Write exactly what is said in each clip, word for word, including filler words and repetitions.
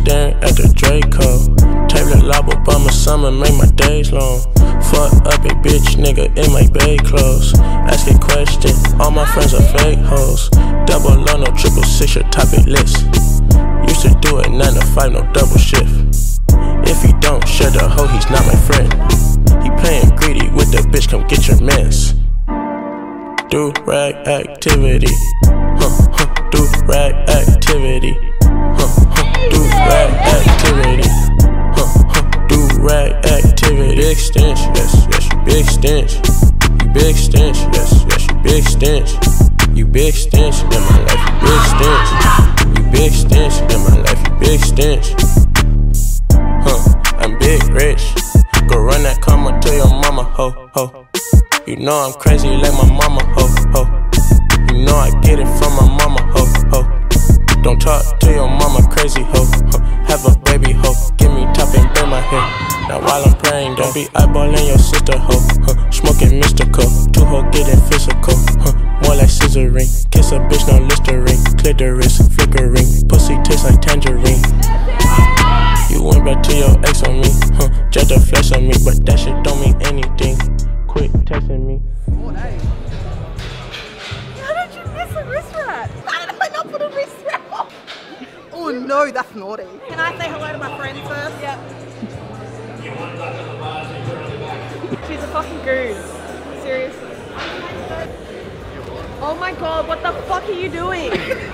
staring at the Draco. Table lob up my summer, make my days long. Fuck up a bitch nigga in my bay clothes. Ask a question, all my friends are fake hoes. Double O, no triple six, your topic list. Used to do it nine to five, no double shift. If he don't share the hoe, he's not my friend. He playing greedy with the bitch, come get your mans. Do rag activity, huh, huh, do rag activity, huh, huh, do rag activity, huh, huh, do rag activity. Big stench, yes, yes, you big stench. You big stench, yes, yes, you big stench. You big stench in my life, you big stench. You big stench in my life, you big stench. Huh, I'm big rich. Go run that karma to your mama, ho, ho. You know I'm crazy like my mama, ho, ho. You know I get it from my mama, ho, ho. Don't talk to your mama, crazy, ho, ho. Have a baby, ho. Give me top and burn my hair. Now while I'm praying, don't be eyeballing your sister, ho, huh. Smoking mystical, two ho getting physical, huh. More like scissoring. Kiss a bitch, no Listerine. Clitoris, flickering. Pussy tastes like tangerine. You went back to your ex on me, huh? Judge the flesh on me, but that shit don't mean anything. Quit texting me. How did you miss a wrist wrap? How did I not put a wrist wrap on? Oh no, that's naughty. Can I say hello to my friend first? Yep. She's a fucking goon. Seriously. Oh my god, what the fuck are you doing?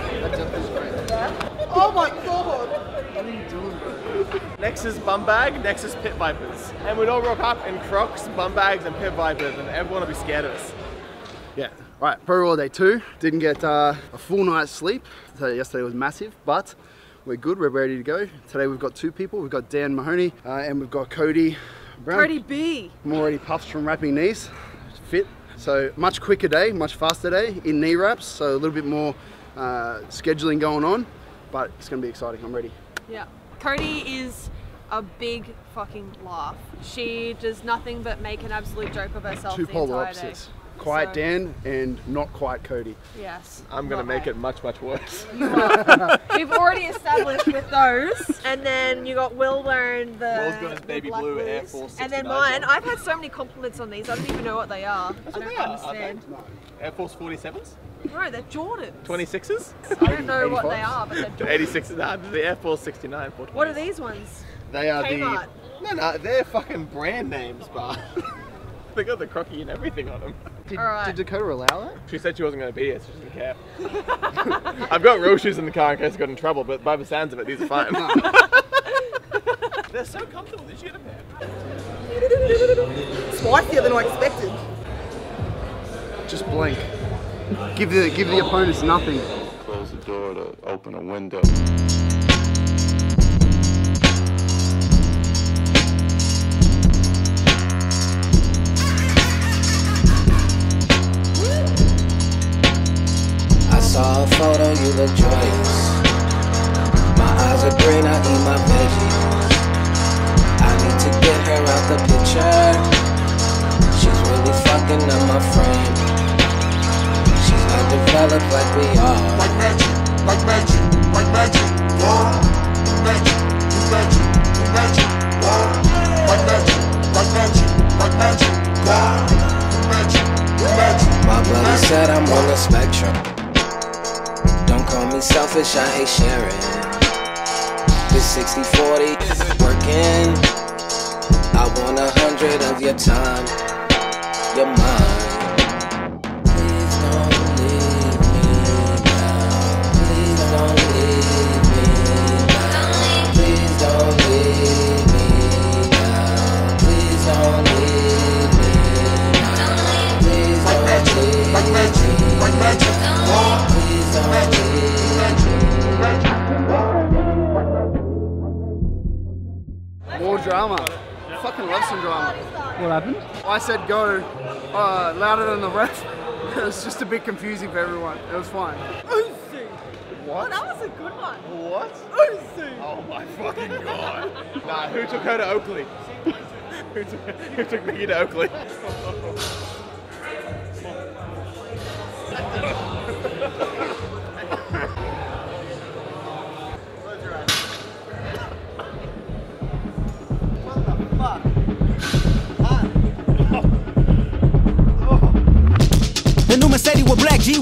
Oh my god. What are you doing, bro? Nexus bum bag, Nexus pit vipers. And we'd all rock up in Crocs, bum bags and pit vipers and everyone would be scared of us. Yeah, right, PRORAW day two. Didn't get uh, a full night's sleep. So yesterday was massive, but we're good, we're ready to go. Today we've got two people. We've got Dan Mahony uh, and we've got Cody Brown. Cody B. I'm already puffed from wrapping knees, fit. So much quicker day, much faster day in knee wraps. So a little bit more uh, scheduling going on, but it's gonna be exciting, I'm ready. Yeah. Cody is a big fucking laugh. She does nothing but make an absolute joke of herself Two the polar entire opposites. day. Quiet So, Dan and not quite Cody. Yes. I'm gonna not make right. it much, much worse. You are. We've already established with those. And then you got Will wearing the Will's got his the baby black blue blues. Air Force And then sixty-nines mine, on. I've had so many compliments on these, I don't even know what they are. That's I what don't they are, understand. aren't they? Air Force forty-sevens? No, they're Jordans. twenty-sixes? I don't know what they are, but they're The Jordans. eighty-sixes, nah, the Air Force sixty-nine. What are these ones? They are Kmart. the... No, no, they're fucking brand names, but... They got the crocky and everything on them. Did, Alright. did Dakota allow that? She said she wasn't going to be here, so she didn't care. I've got real shoes in the car in case I got in trouble, but by the sounds of it, these are fine. They're so comfortable. Did you get a pair? Spicier than I expected. Just blink. Give the, give the opponents nothing. Close the door to open a window. I saw a photo, you look joyous. My eyes are green, I eat my veggies. I need to get her out the picture. She's really fucking up my frame. She's not developed like we are. Like magic, like magic, like magic, whoa. Magic, magic, magic, whoa. Like magic, like magic, like magic, whoa. Magic, magic. My brother said I'm on the spectrum. Don't call me selfish, I hate sharing. This sixty forty isn't working. I want a hundred of your time. You're mine. Please don't leave me now. Please don't leave me now. Please don't leave me now. Please don't leave me now. Please Like don't magic, leave like magic, me like magic, whoa. Please don't Magic, leave magic, magic. More drama. Fucking love some drama. What happened? I said go uh, louder than the ref. It was just a bit confusing for everyone. It was fine. What? That was a good one. What? Oh my fucking god. Nah, who took her to Oakley? who, took, who took Mickey to Oakley?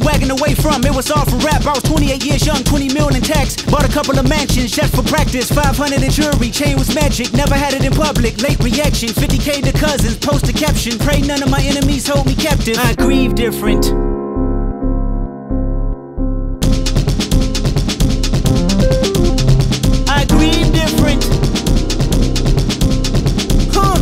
G-Wagon away from, it was all for rap. I was twenty-eight years young, twenty million in tax. Bought a couple of mansions, just for practice. Five hundred in jewelry, chain was magic. Never had it in public, late reaction. Fifty K to cousins, post a caption. Pray none of my enemies hold me captive. I grieve different. I grieve different. Huh.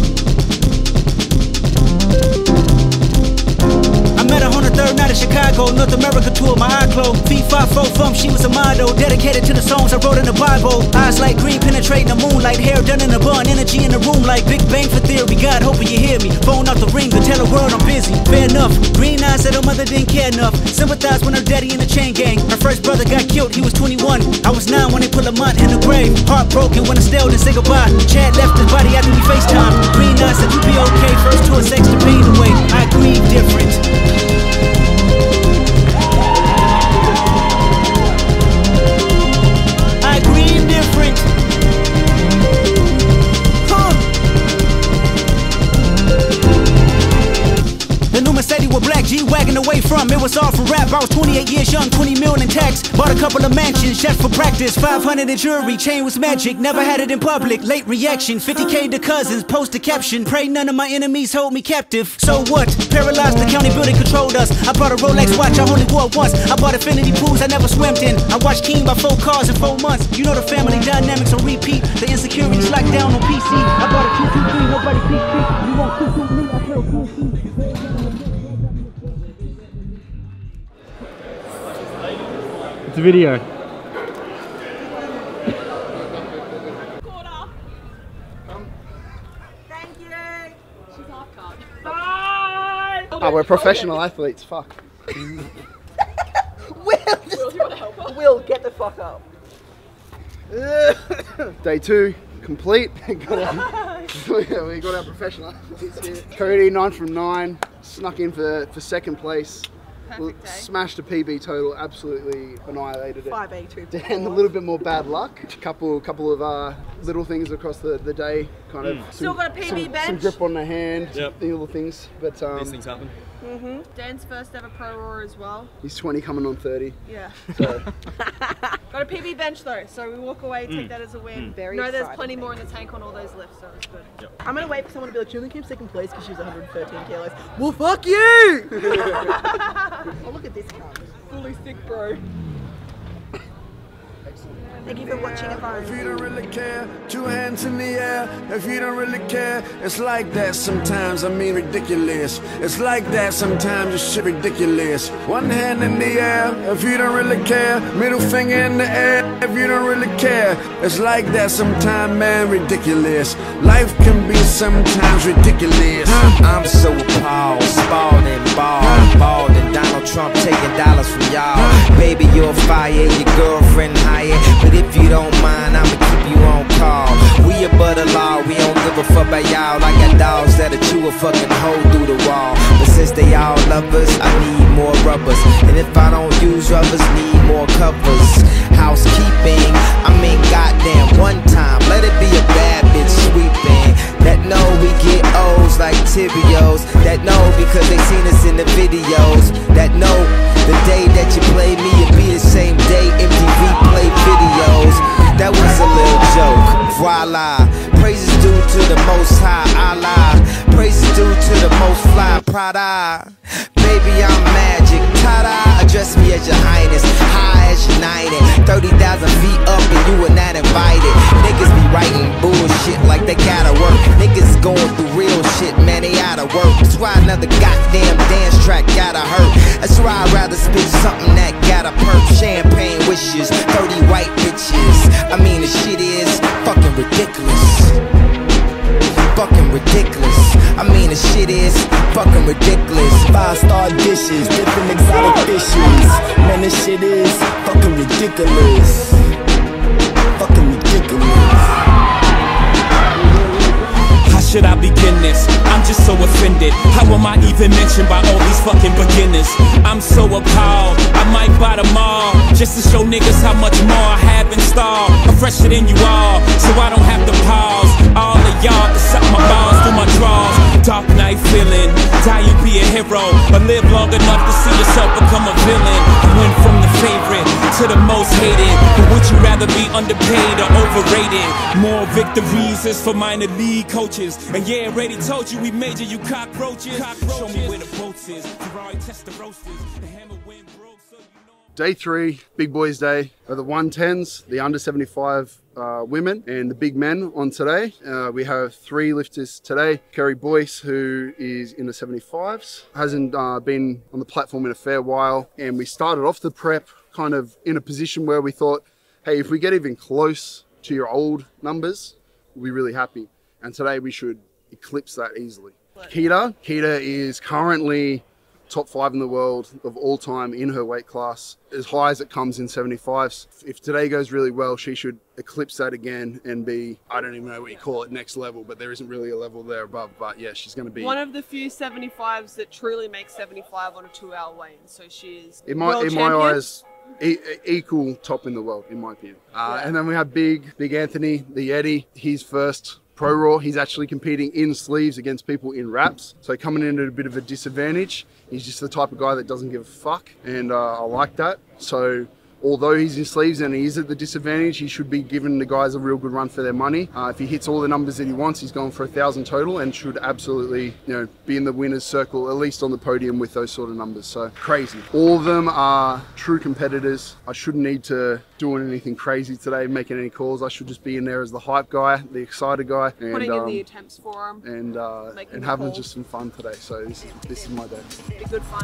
I met her on the third night in Chicago, North America tour, my eye closed. Feet five four thumb, she was a model, dedicated to the songs I wrote in the Bible. Eyes like green, penetrating the moonlight, hair done in a bun, energy in the room like Big Bang for theory. God, hoping you hear me. Phone out the ringer, tell the world I'm busy. Fair enough. Green eyes said her mother didn't care enough. Sympathized when her daddy in the chain gang. Her first brother got killed, he was twenty-one. I was nine when they put Lamont in the grave. Heartbroken when I still didn't say goodbye. Chad left his body after we FaceTime. Green eyes said you be okay. First tour sex to pain away. I grieve different. I grieve different. Huh. The new Mercedes with black G-Wagon away from, it was all for rap. I was twenty-eight years young, twenty million in tax. Bought a couple of mansions, just for practice. Five hundred in jewelry, chain was magic. Never had it in public, late reaction. Fifty K to cousins, post a caption. Pray none of my enemies hold me captive. So what? Paralyzed, the county building controlled us. I bought a Rolex watch, I only wore it once. I bought infinity pools I never swam in. I watched King by four cars in four months. You know the family dynamics on repeat. The insecurities locked down on P C. I bought a two two three, nobody peek peek. You want two two me, I kill two two. It's a video. Thank you. She's half cut. Bye! Oh, we're professional athletes, fuck. Will, Will, do you want to help her? Will, get the fuck up. Day two, complete. got our, we got our professional athletes here. Cody, nine from nine, snuck in for, for second place. Perfect day. Smashed a P B total, absolutely annihilated it. five eighty-two. Dan, a little bit more bad luck. A couple, couple of uh, little things across the, the day, kind of. Mm. Still got a P B some, bench. Some grip on the hand, yep. the little things. But um, these things happen. Mm-hmm. Dan's first ever Pro Raw as well. He's twenty, coming on thirty. Yeah. So. Got a P B bench though, so we walk away, take mm. that as a win. Mm. Very. No, there's plenty more in the tank on all those lifts, so it's good. Yep. I'm gonna wait for someone to be like, she only came second place because she was one hundred thirteen kilos. Well, fuck you! Oh, look at this cunt. Fully sick, bro. Thank you for watching at home. If you don't really care, two hands in the air. If you don't really care, it's like that sometimes. I mean ridiculous. It's like that sometimes. It's shit ridiculous. One hand in the air. If you don't really care, middle finger in the air. If you don't really care, it's like that sometimes, man. Ridiculous. Life can be sometimes ridiculous. I'm so appalled, spalled and bald, bald and Donald Trump taking dollars from y'all. Baby, you're fire, your girlfriend hired. But if you don't mind, I'ma keep you on call. We above the law, we don't give a fuck about y'all. I got dogs that'll chew a fucking hole through the wall. But since they all love us, I need more rubbers. And if I don't use rubbers, need more covers. Housekeeping, I mean goddamn one time. Let it be a bad bitch sweeping. That know we get O's like Tibios. That know because they seen us in the videos. That know the day that you play me, it be the same day M T V play videos. That was a little joke. Voila. Praises due to the most high Allah. Praises due to the most fly Prada. Baby, I'm magic. Ta-da. Address me as your highness. High as united. thirty thousand feet up and you were not invited. Niggas be writing bullshit like they gotta work. Niggas going through real shit, man, they outta work. That's why another goddamn dance track gotta hurt. That's why I'd rather spit something that gotta perk. Champagne wishes, thirty white bitches. I mean the shit is fucking ridiculous. Fucking ridiculous. I mean the shit is fucking ridiculous. Five star dishes, different exotic dishes. Man, this shit is fucking ridiculous. Fucking ridiculous. Should I begin this? I'm just so offended. How am I even mentioned by all these fucking beginners? I'm so appalled, I might buy them all, just to show niggas how much more I have in store. I'm fresher than you all, so I don't have to pause. All of y'all can suck my balls through my drawers. To dark night feeling. Die you be a hero, but live long enough to see yourself become a villain. Went from the favorite to the most hated, but would you rather be underpaid or overrated? More victories is for minor league coaches. And yeah, already told you we major you cockroaches. cockroaches. Show me where the boats is. Ferrari test the roasters. The hammer went broke, so you know. Day three, Big Boys Day, are the one tens, the under seventy-five uh, women, and the big men on today. Uh, we have three lifters today. Carey Boyce, who is in the seventy-fives, hasn't uh, been on the platform in a fair while, and we started off the prep kind of in a position where we thought, hey, if we get even close to your old numbers, we'll be really happy. And today we should eclipse that easily. Keeta, Keeta is currently top five in the world of all time in her weight class, as high as it comes in seventy-fives. If today goes really well, she should eclipse that again and be, I don't even know what you call it, next level, but there isn't really a level there above. But yeah, she's going to be one of the few seventy-fives that truly makes seventy-five on a two hour weigh-in. So she is in my, world in my champion. eyes, e equal top in the world, in my opinion. Uh, yeah. And then we have Big, Big Anthony, the Yeti, his first PRORAW. He's actually competing in sleeves against people in wraps. So coming in at a bit of a disadvantage. He's just the type of guy that doesn't give a fuck, and uh, I like that. So although he's in sleeves and he is at the disadvantage, he should be giving the guys a real good run for their money. Uh, if he hits all the numbers that he wants, he's going for a thousand total and should absolutely, you know, be in the winner's circle, at least on the podium with those sort of numbers. So crazy. All of them are true competitors. I shouldn't need to do anything crazy today, making any calls. I should just be in there as the hype guy, the excited guy, and putting um, in the attempts for him, and uh, and having calls. Just some fun today. So this is this is my day. Be good fun.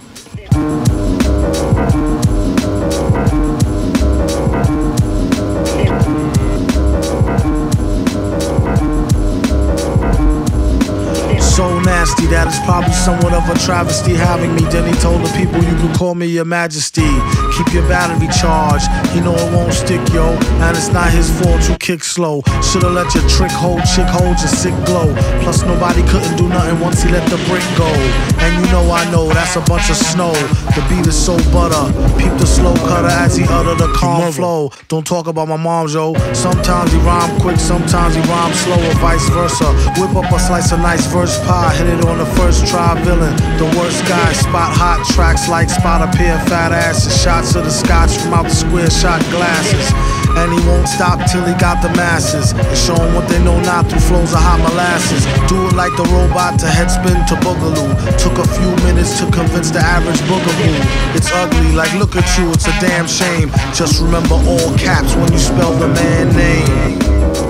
So nasty that it's probably somewhat of a travesty having me. Then he told the people, you can call me your majesty. Keep your battery charged, you know it won't stick, yo. And it's not his fault you kick slow. Should've let your trick hold, chick hold your sick glow. Plus nobody couldn't do nothing once he let the brick go. And you know I know that's a bunch of snow. The beat is so butter. Peep the slow cutter as he utter the calm flow. Don't talk about my mom, yo. Sometimes he rhyme quick, sometimes he rhyme slow, or vice versa. Whip up a slice of nice verse pie, hit it on the first try, villain. The worst guy, spot hot tracks like spot a pair of fat asses. Shots of the scotch from out the square shot glasses. And he won't stop till he got the masses and show them what they know not through flows of hot molasses. Do it like the robot to headspin to boogaloo. Took a few minutes to convince the average boogaboo. It's ugly, like look at you, it's a damn shame. Just remember all caps when you spell the man name.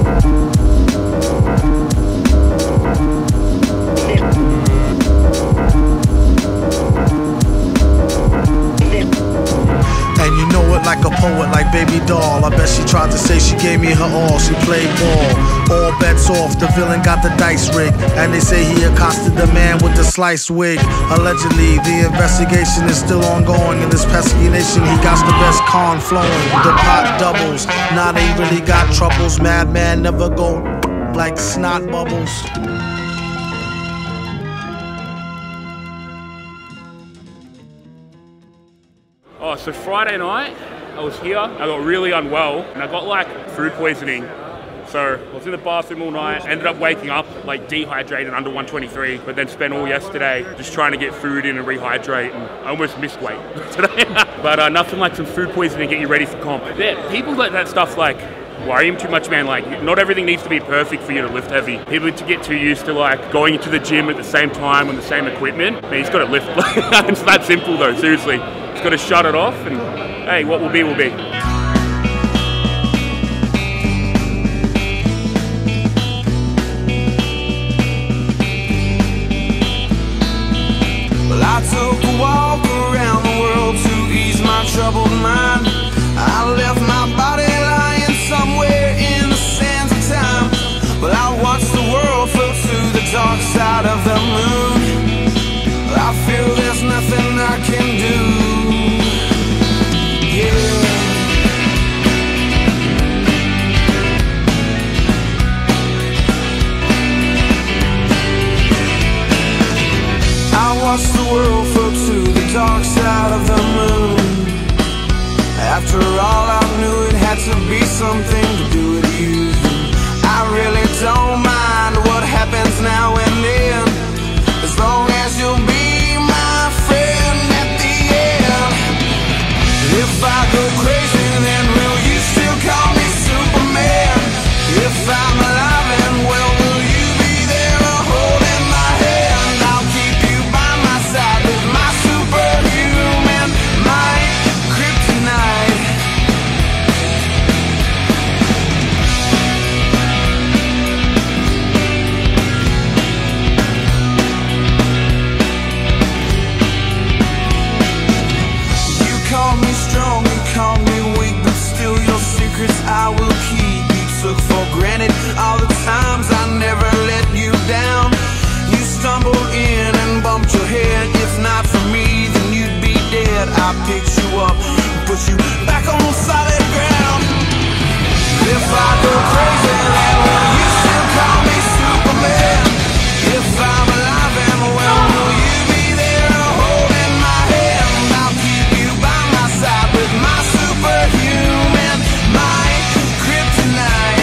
Like a poet, like baby doll. I bet she tried to say she gave me her all. She played ball. All bets off, the villain got the dice rigged. And they say he accosted the man with the sliced wig. Allegedly, the investigation is still ongoing. In this pesky nation, he got the best con flowing. The pot doubles, now they really got troubles. Madman never go like snot bubbles. Oh, so Friday night, I was here, I got really unwell, and I got like food poisoning. So I was in the bathroom all night, ended up waking up like dehydrated under one twenty-three, but then spent all yesterday just trying to get food in and rehydrate, and I almost missed weight today. But uh, nothing like some food poisoning to get you ready for comp. Yeah, people let that stuff like worry him too much, man. Like, not everything needs to be perfect for you to lift heavy. People to get too used to like going into the gym at the same time on the same equipment. Man, he's got to lift. It's that simple though, seriously. He's got to shut it off, and hey, what will be will be. Well, I took a walk around the world to ease my troubled mind. I left my body lying somewhere in the sands of time. Well, I watched the world float to the dark side of the moon. Well, I feel there's nothing I can do. Watch the world float to the dark side of the moon. After all, I knew it had to be something to do with you. I really don't mind what happens now and then. If I go crazy, then will you still call me Superman? If I'm alive and well, will you be there holding my hand? I'll keep you by my side with my superhuman might, kryptonite. You call me strong, you call me weak, but still your secrets I will keep. You took for granted all the times I never let you down. You stumbled in and bumped your head. If not for me, then you'd be dead. I picked you up and put you back on solid ground. If I go crazy, then will you still call me Superman? If I'm alive and well, will you be there holding my hand? I'll keep you by my side with my superhuman might, kryptonite.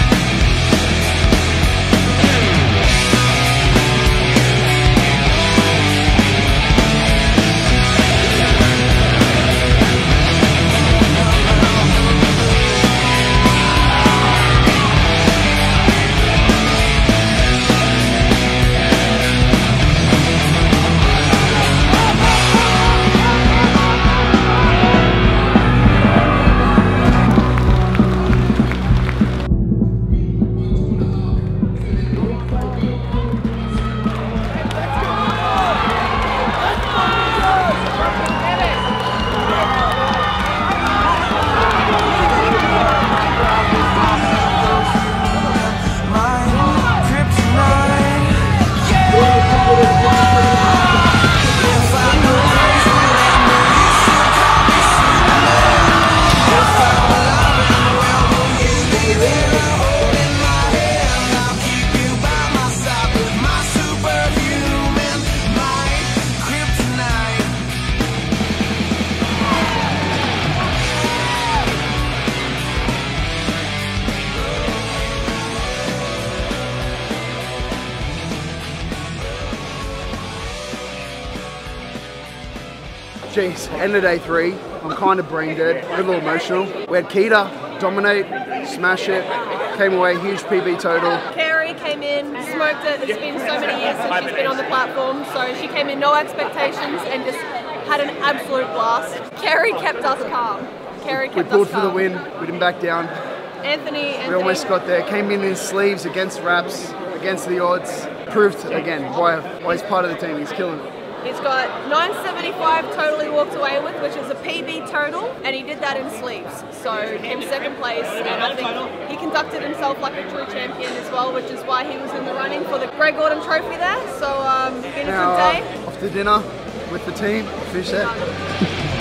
Jeez, end of day three. I'm kind of brain dead, a little emotional. We had Keeta dominate, smash it, came away, huge P B total. Carey came in, smoked it. It's been so many years since she's been on the platform, so she came in no expectations and just had an absolute blast. Carey kept us calm. Carey kept We pulled us for the calm. win, we didn't back down. Anthony, Anthony. We almost got there, came in in sleeves against wraps, against the odds. Proved again why, why he's part of the team, he's killing it. He's got nine seventy-five totally walked away with, which is a P B total, and he did that in sleeves. So he came second place, and I think he conducted himself like a true champion as well, which is why he was in the running for the Greg Gordon Trophy there. So um, been a Now, good day. Uh, off to dinner with the team, fish that.